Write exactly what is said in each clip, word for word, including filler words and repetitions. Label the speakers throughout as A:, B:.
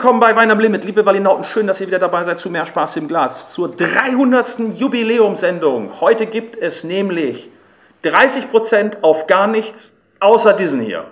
A: willkommen bei Wein am Limit. Liebe Walinauten, schön, dass ihr wieder dabei seid zu Mehr Spaß im Glas. Zur dreihundertsten Jubiläumssendung. Heute gibt es nämlich dreißig Prozent auf gar nichts außer diesen hier.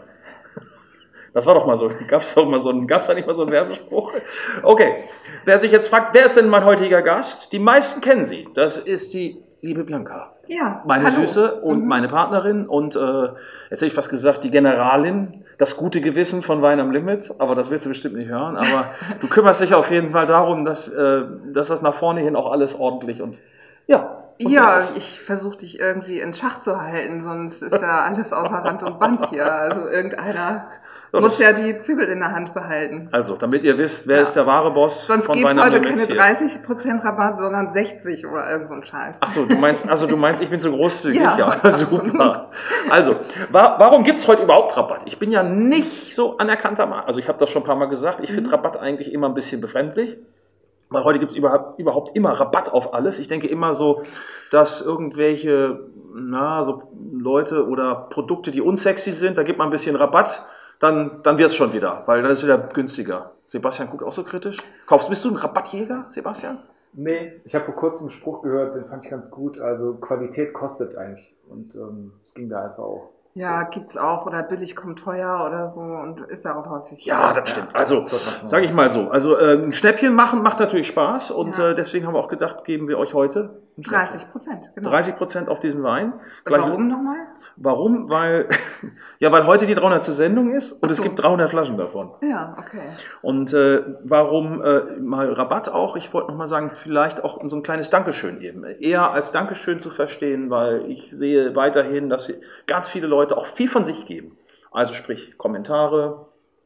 A: Das war doch mal so. Gab es doch mal so einen, gab's da nicht mal so einen Werbespruch? Okay. Wer sich jetzt fragt, wer ist denn mein heutiger Gast? Die meisten kennen sie. Das ist die liebe Bianca.
B: Ja.
A: Meine
B: hallo.
A: Süße und mhm. meine Partnerin und äh, jetzt hätte ich fast gesagt, die Generalin, das gute Gewissen von Wein am Limit, aber das willst du bestimmt nicht hören. Aber du kümmerst dich auf jeden Fall darum, dass, äh, dass das nach vorne hin auch alles ordentlich und ja. Und
B: ja, ich versuche dich irgendwie in Schach zu halten, sonst ist ja alles außer Rand und Band hier. Also irgendeiner so, muss ja die Zügel in der Hand behalten.
A: Also, damit ihr wisst, wer
B: ja.
A: ist der wahre Boss
B: sonst
A: von
B: gibt es
A: Wein am
B: heute
A: Limit
B: keine
A: hier.
B: dreißig Prozent Rabatt, sondern sechzig oder irgend so ein Scheiß.
A: Achso, du meinst, also du meinst, ich bin so großzügig?
B: Ja,
A: ja super. Also, wa warum gibt es heute überhaupt Rabatt? Ich bin ja nicht so anerkannter Mann. Also ich habe das schon ein paar Mal gesagt, ich finde mhm. Rabatt eigentlich immer ein bisschen befremdlich. Weil heute gibt es überhaupt, überhaupt immer Rabatt auf alles. Ich denke immer so, dass irgendwelche na, so Leute oder Produkte, die unsexy sind, da gibt man ein bisschen Rabatt, dann, dann wird es schon wieder, weil dann ist es wieder günstiger. Sebastian guckt auch so kritisch. Kaufst, bist du ein Rabattjäger, Sebastian?
C: Nee, ich habe vor kurzem einen Spruch gehört, den fand ich ganz gut. Also Qualität kostet eigentlich. Und ähm, es ging da einfach auch.
B: Ja, gibt's auch, oder billig kommt teuer oder so und ist ja auch häufig.
A: Ja, das stimmt. Also, sage ich mal so, also äh, ein Schnäppchen machen macht natürlich Spaß und
B: ja.
A: äh, deswegen haben wir auch gedacht, geben wir euch heute
B: dreißig Prozent, genau.
A: dreißig Prozent auf diesen Wein.
B: Gleich, warum nochmal?
A: Warum? Weil, ja, weil heute die dreihundertste Sendung ist und so. Es gibt dreihundert Flaschen davon.
B: Ja, okay.
A: Und äh, warum äh, mal Rabatt auch? Ich wollte nochmal sagen, vielleicht auch so ein kleines Dankeschön eben. Eher als Dankeschön zu verstehen, weil ich sehe weiterhin, dass ganz viele Leute auch viel von sich geben. Also sprich Kommentare,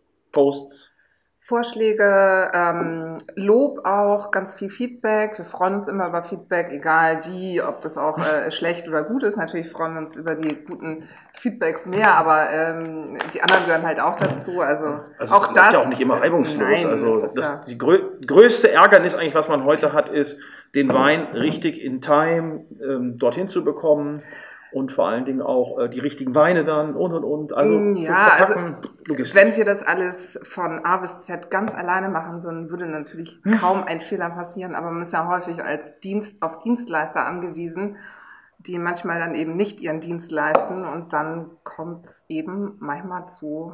A: Posts,
B: Vorschläge, ähm, Lob auch, ganz viel Feedback. Wir freuen uns immer über Feedback, egal wie, ob das auch äh, schlecht oder gut ist. Natürlich freuen wir uns über die guten Feedbacks mehr, aber ähm, die anderen gehören halt auch dazu. Also,
A: also
B: auch das
A: ist ja auch nicht immer reibungslos.
B: Nein,
A: also
B: das
A: das,
B: ja
A: die grö größte Ärgernis eigentlich, was man heute hat, ist, den Wein richtig in Time ähm, dorthin zu bekommen. Und vor allen Dingen auch äh, die richtigen Weine dann und und und. Also,
B: ja, also wenn wir das alles von A bis Z ganz alleine machen würden, würde natürlich hm. kaum ein Fehler passieren. Aber man ist ja häufig als Dienst auf Dienstleister angewiesen, die manchmal dann eben nicht ihren Dienst leisten. Und dann kommt es eben manchmal zu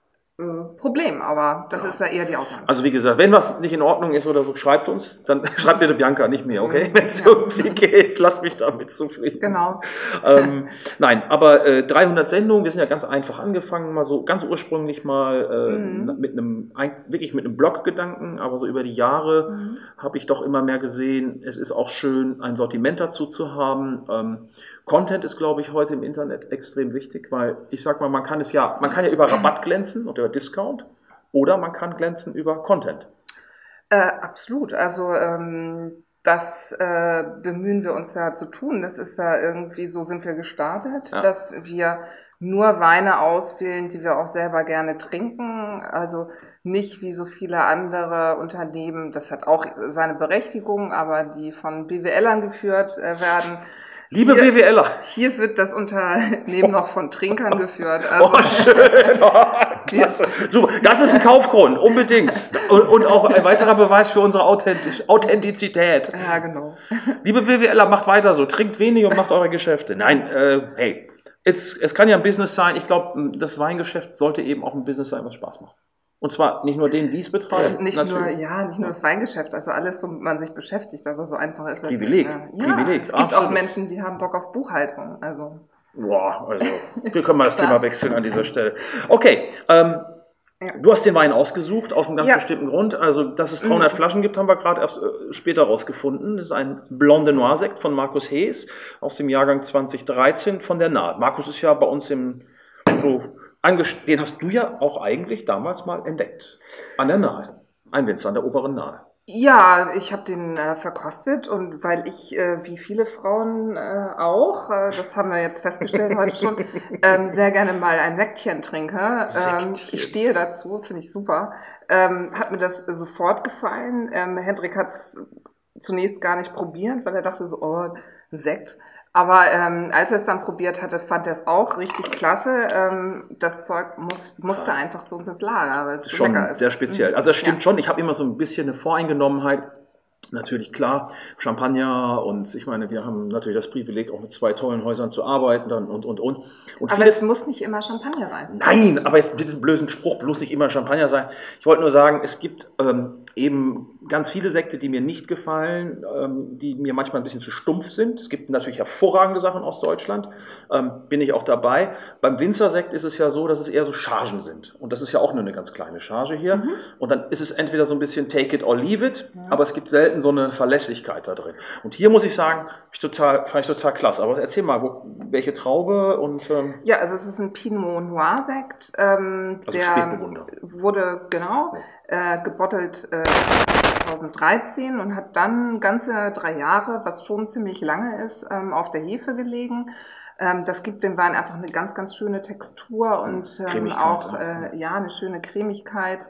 B: Problem, aber das ja. ist ja eher die Ausnahme.
A: Also wie gesagt, wenn was nicht in Ordnung ist oder so, schreibt uns, dann schreibt bitte Bianca, nicht mir, okay? Wenn es ja. irgendwie geht, lasst mich damit zufrieden.
B: Genau.
A: ähm, nein, aber äh, dreihundert Sendungen, wir sind ja ganz einfach angefangen, mal so ganz ursprünglich mal äh, mhm. mit einem, wirklich mit einem Bloggedanken, aber so über die Jahre mhm. habe ich doch immer mehr gesehen, es ist auch schön, ein Sortiment dazu zu haben. Ähm, Content ist, glaube ich, heute im Internet extrem wichtig, weil ich sag mal, man kann es ja, man kann ja über Rabatt glänzen oder über Discount oder man kann glänzen über Content.
B: Äh, absolut. Also ähm, das äh, bemühen wir uns ja zu tun. Das ist ja irgendwie, so sind wir gestartet, ja. dass wir nur Weine auswählen, die wir auch selber gerne trinken. Also nicht wie so viele andere Unternehmen, das hat auch seine Berechtigung, aber die von BWLern geführt äh, werden.
A: Liebe
B: hier,
A: BWLer.
B: Hier wird das Unternehmen noch von Trinkern geführt. Also,
A: oh, schön. Oh, klasse. Super. Das ist ein Kaufgrund, unbedingt. Und, und auch ein weiterer Beweis für unsere Authentisch, Authentizität.
B: Ja, genau.
A: Liebe BWLer, macht weiter so. Trinkt wenig und macht eure Geschäfte. Nein, äh, hey, es, es kann ja ein Business sein. Ich glaube, das Weingeschäft sollte eben auch ein Business sein, was Spaß macht. Und zwar nicht nur denen, die es betreiben.
B: Nicht nur, ja, nicht nur das Weingeschäft, also alles, womit man sich beschäftigt, aber so einfach ist das.
A: Privileg.
B: Nicht, ja.
A: Privileg.
B: Es gibt Absolut. Auch Menschen, die haben Bock auf Buchhaltung. Also.
A: Boah, also, wir können mal das Thema wechseln an dieser Stelle. Okay, ähm, ja. Du hast den Wein ausgesucht, aus einem ganz ja. bestimmten Grund. Also, dass es dreihundert mhm. Flaschen gibt, haben wir gerade erst äh, später rausgefunden. Das ist ein Blanc de Noir Sekt von Markus Hees aus dem Jahrgang zweitausenddreizehn von der Nahe. Markus ist ja bei uns im so Den hast du ja auch eigentlich damals mal entdeckt. An der Nahe. Ein Winzer an der oberen Nahe.
B: Ja, ich habe den äh, verkostet und weil ich, äh, wie viele Frauen äh, auch, äh, das haben wir jetzt festgestellt heute schon, ähm, sehr gerne mal ein Sektchen trinke. Ähm, ich stehe dazu, finde ich super. Ähm, hat mir das sofort gefallen. Ähm, Hendrik hat es zunächst gar nicht probiert, weil er dachte so, oh, Sekt. Aber ähm, als er es dann probiert hatte, fand er es auch richtig klasse. Ähm, das Zeug muss, musste einfach zu uns ins Lager, weil es so
A: schon
B: lecker ist.
A: Sehr speziell. Also das stimmt
B: ja.
A: schon. Ich habe immer so ein bisschen eine Voreingenommenheit. Natürlich klar, Champagner und ich meine, wir haben natürlich das Privileg, auch mit zwei tollen Häusern zu arbeiten dann und, und, und. und
B: aber es muss nicht immer Champagner sein.
A: Nein, aber jetzt mit diesem blöden Spruch, bloß nicht immer Champagner sein. Ich wollte nur sagen, es gibt ähm, eben ganz viele Sekte, die mir nicht gefallen, ähm, die mir manchmal ein bisschen zu stumpf sind. Es gibt natürlich hervorragende Sachen aus Deutschland, ähm, bin ich auch dabei. Beim Winzersekt ist es ja so, dass es eher so Chargen sind. Und das ist ja auch nur eine ganz kleine Charge hier. Mhm. Und dann ist es entweder so ein bisschen take it or leave it, ja. aber es gibt selten so eine Verlässlichkeit da drin. Und hier muss ich sagen, ich total, fand ich total klasse. Aber erzähl mal, wo, welche Traube und... Ähm
B: ja, also es ist ein Pinot Noir Sekt. Ähm,
A: also
B: der
A: Spätburgunder.
B: Wurde, genau, äh, gebottelt äh, zweitausenddreizehn und hat dann ganze drei Jahre, was schon ziemlich lange ist, ähm, auf der Hefe gelegen. Ähm, das gibt dem Wein einfach eine ganz, ganz schöne Textur und ähm, auch äh, ja, eine schöne Cremigkeit.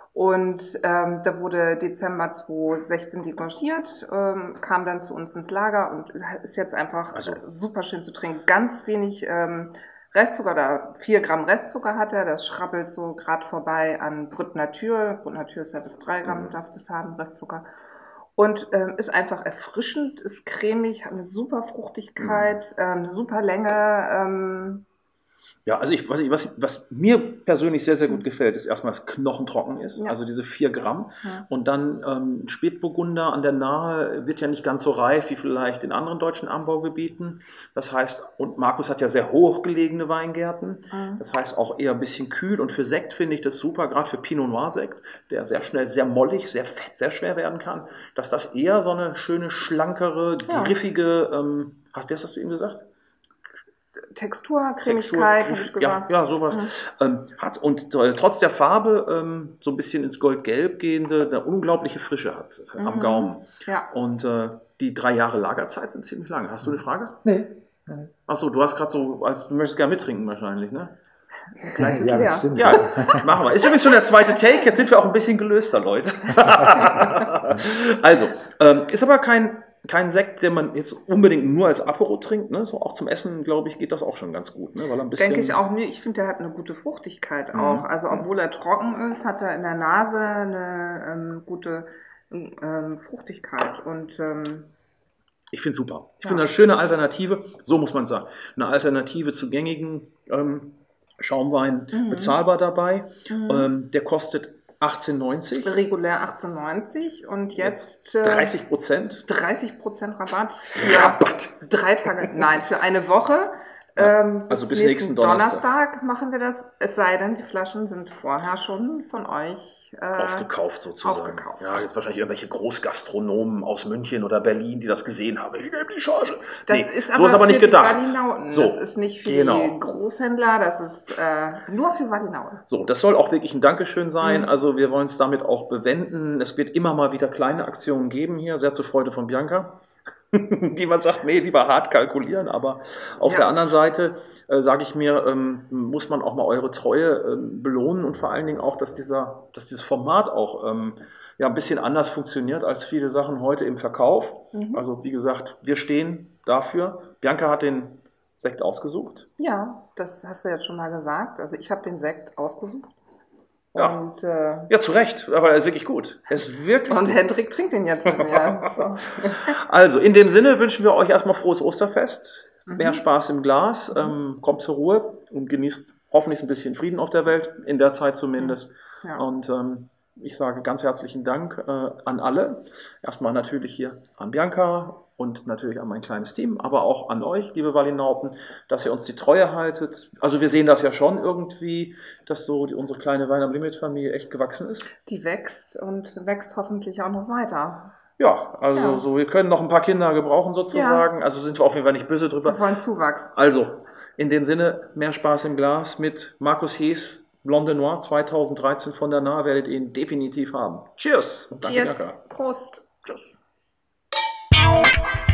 B: Und ähm, da wurde Dezember zweitausendsechzehn degonchiert, ähm, kam dann zu uns ins Lager und ist jetzt einfach also, super schön zu trinken. Ganz wenig ähm, Restzucker, oder vier Gramm Restzucker hat er, das schrabbelt so gerade vorbei an Brut Nature. Brut Nature ist ja bis drei Gramm, mhm. darf das haben, Restzucker. Und ähm, ist einfach erfrischend, ist cremig, hat eine super Fruchtigkeit, mhm. ähm, eine super Länge. Ähm,
A: Ja, also ich, was, ich, was, was mir persönlich sehr, sehr gut gefällt, ist erstmal, dass knochentrocken ist, ja. also diese vier Gramm. Ja. Und dann ähm, Spätburgunder an der Nahe wird ja nicht ganz so reif wie vielleicht in anderen deutschen Anbaugebieten. Das heißt, und Markus hat ja sehr hochgelegene Weingärten. Mhm. Das heißt auch eher ein bisschen kühl. Und für Sekt finde ich das super, gerade für Pinot Noir Sekt, der sehr schnell sehr mollig, sehr fett, sehr schwer werden kann, dass das eher so eine schöne, schlankere, ja. griffige, ähm, wie hast du ihm gesagt?
B: Textur, Cremigkeit, habe ich gesagt.
A: Ja, ja sowas. Mhm. Ähm, hat und äh, trotz der Farbe ähm, so ein bisschen ins Goldgelb gehende, eine unglaubliche Frische hat äh, mhm. am Gaumen. Ja. Und äh, die drei Jahre Lagerzeit sind ziemlich lange. Hast du eine Frage?
C: Nee.
A: Achso, du hast gerade so, also, du möchtest gerne mittrinken wahrscheinlich, ne?
B: Gleich ist
C: ja,
B: leer.
C: Stimmt.
A: Ja, machen wir. Ist übrigens schon der zweite Take, jetzt sind wir auch ein bisschen gelöster, Leute. Also, ähm, ist aber kein... Kein Sekt, den man jetzt unbedingt nur als Apero trinkt, ne? So auch zum Essen, glaube ich, geht das auch schon ganz gut, ne? Weil er ein bisschen
B: denke ich auch, nee, ich finde, der hat eine gute Fruchtigkeit auch. Mhm. Also obwohl er trocken ist, hat er in der Nase eine ähm, gute ähm, Fruchtigkeit und ähm,
A: ich finde es super. Ich
B: ja.
A: finde eine schöne Alternative, so muss man sagen, eine Alternative zu gängigen ähm, Schaumwein, mhm. bezahlbar dabei. Mhm. Ähm, der kostet achtzehn neunzig.
B: Regulär achtzehn neunzig und jetzt...
A: Äh, dreißig Prozent.
B: dreißig Prozent Rabatt. Für
A: Rabatt!
B: Drei Tage, nein, für eine Woche.
A: Ja, ähm, also bis, bis nächsten, nächsten Donnerstag.
B: Donnerstag machen wir das. Es sei denn, die Flaschen sind vorher schon von euch äh,
A: aufgekauft sozusagen.
B: Aufgekauft.
A: Ja, jetzt wahrscheinlich irgendwelche Großgastronomen aus München oder Berlin, die das gesehen haben. Ich nehme die Charge.
B: Das
A: nee,
B: ist
A: so
B: aber
A: ist aber
B: für
A: nicht
B: die
A: gedacht.
B: Wallinauten.
A: So,
B: das ist nicht für
A: genau.
B: die Großhändler, das ist äh, nur für Wallinauten.
A: So, das soll auch wirklich ein Dankeschön sein. Mhm. Also wir wollen es damit auch bewenden. Es wird immer mal wieder kleine Aktionen geben hier, sehr zur Freude von Bianca. Die man sagt, nee, lieber hart kalkulieren, aber auf ja. der anderen Seite äh, sage ich mir, ähm, muss man auch mal eure Treue ähm, belohnen und vor allen Dingen auch, dass dieser, dass dieses Format auch ähm, ja, ein bisschen anders funktioniert als viele Sachen heute im Verkauf. Mhm. Also wie gesagt, wir stehen dafür. Bianca hat den Sekt ausgesucht.
B: Ja, das hast du jetzt schon mal gesagt. Also ich habe den Sekt ausgesucht.
A: Ja.
B: Und, äh,
A: ja, zu Recht, aber er ist wirklich gut. Er ist wirklich
B: und
A: gut.
B: Hendrik trinkt ihn jetzt mit mir. So.
A: Also, in dem Sinne wünschen wir euch erstmal frohes Osterfest, mhm. mehr Spaß im Glas, ähm, kommt zur Ruhe und genießt hoffentlich ein bisschen Frieden auf der Welt, in der Zeit zumindest. Ja. Und ähm, ich sage ganz herzlichen Dank äh, an alle. Erstmal natürlich hier an Bianca und natürlich an mein kleines Team, aber auch an euch, liebe Wallinauten, dass ihr uns die Treue haltet. Also wir sehen das ja schon irgendwie, dass so die, unsere kleine Wein am Limit-Familie echt gewachsen ist.
B: Die wächst und wächst hoffentlich auch noch weiter.
A: Ja, also ja. so wir können noch ein paar Kinder gebrauchen sozusagen. Ja. Also sind wir auf jeden Fall nicht böse drüber.
B: Wir wollen Zuwachs.
A: Also, in dem Sinne, mehr Spaß im Glas mit Markus Hees. Blonde Noir zweitausenddreizehn von der Nahe werdet ihr ihn definitiv haben. Cheers!
B: Cheers! Danke, Prost! Tschüss!